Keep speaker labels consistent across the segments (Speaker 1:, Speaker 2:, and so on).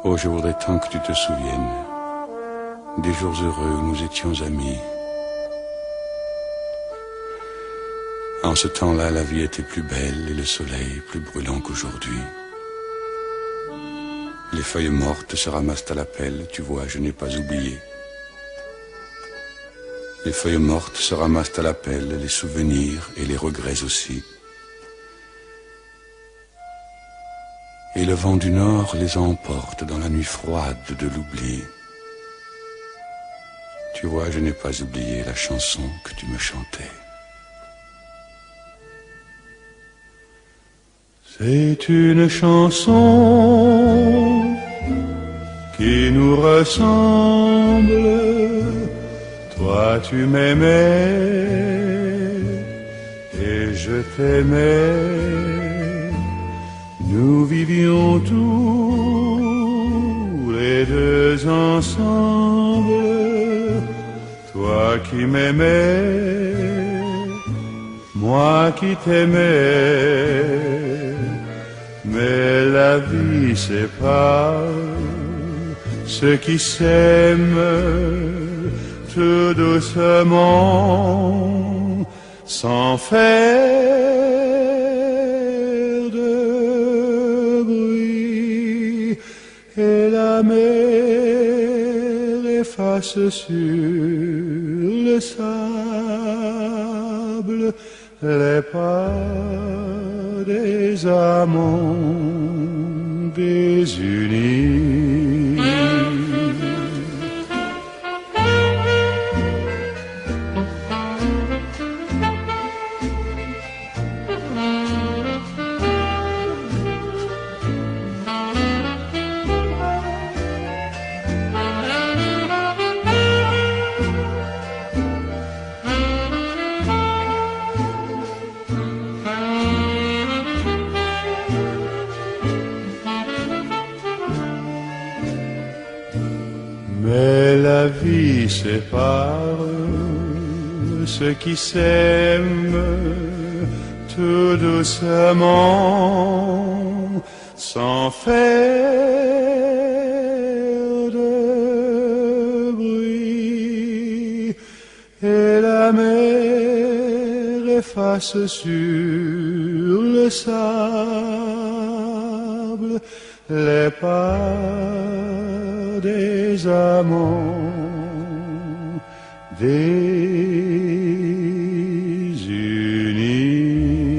Speaker 1: Oh, je voudrais tant que tu te souviennes des jours heureux où nous étions amis. En ce temps-là, la vie était plus belle et le soleil plus brûlant qu'aujourd'hui. Les feuilles mortes se ramassent à la pelle, tu vois, je n'ai pas oublié. Les feuilles mortes se ramassent à la pelle, les souvenirs et les regrets aussi. Et le vent du nord les emporte dans la nuit froide de l'oubli. Tu vois, je n'ai pas oublié la chanson que tu me chantais. C'est une chanson qui nous ressemble. Toi tu m'aimais et je t'aimais. Nous vivions tous les deux ensemble. Toi qui m'aimais, moi qui t'aimais. Mais la vie sépare ceux qui s'aiment tout doucement, sans faire de bruit. Et la mer efface sur le sable les pas des amants désunis. Mais la vie sépare ceux qui s'aiment tout doucement, sans faire de bruit. Et la mer efface sur le sable les pas des amants désunis.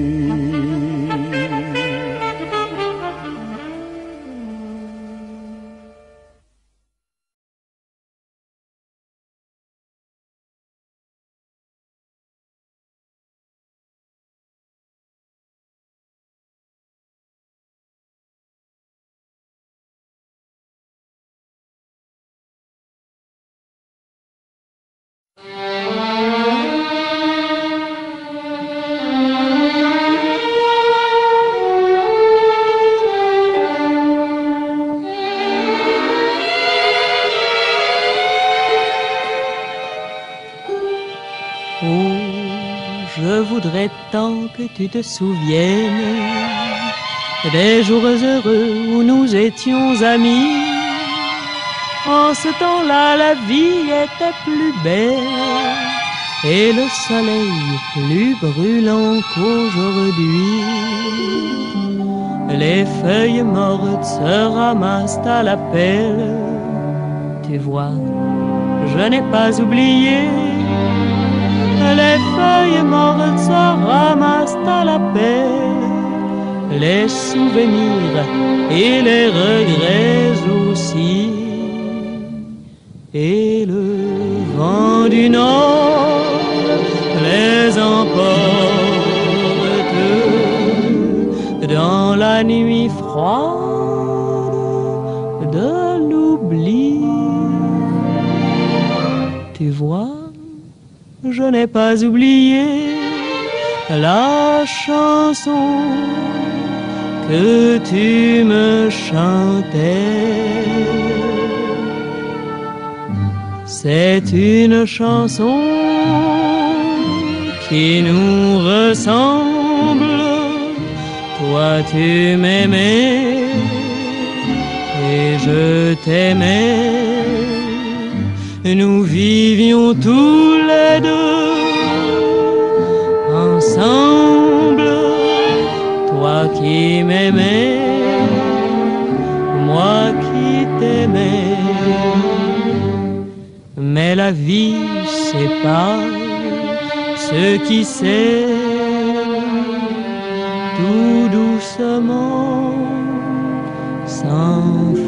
Speaker 2: Je voudrais tant que tu te souviennes des jours heureux où nous étions amis. En ce temps-là, la vie était plus belle et le soleil plus brûlant qu'aujourd'hui. Les feuilles mortes se ramassent à la pelle. Tu vois, je n'ai pas oublié. Les feuilles mortes se ramassent à la pelle, les souvenirs et les regrets aussi. Et le vent du nord les emporte dans la nuit froide de l'oubli. Tu vois, je n'ai pas oublié la chanson que tu me chantais. C'est une chanson qui nous ressemble. Toi tu m'aimais et je t'aimais, nous vivions tous les deux ensemble, toi qui m'aimais, moi qui t'aimais. Mais la vie sépare ceux qui s'aiment tout doucement, sans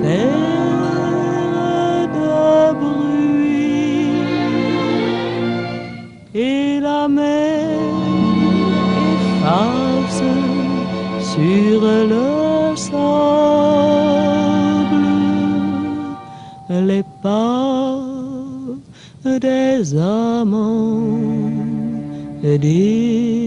Speaker 2: faire de bruit. Et la mer efface sur le sable les pas des amants.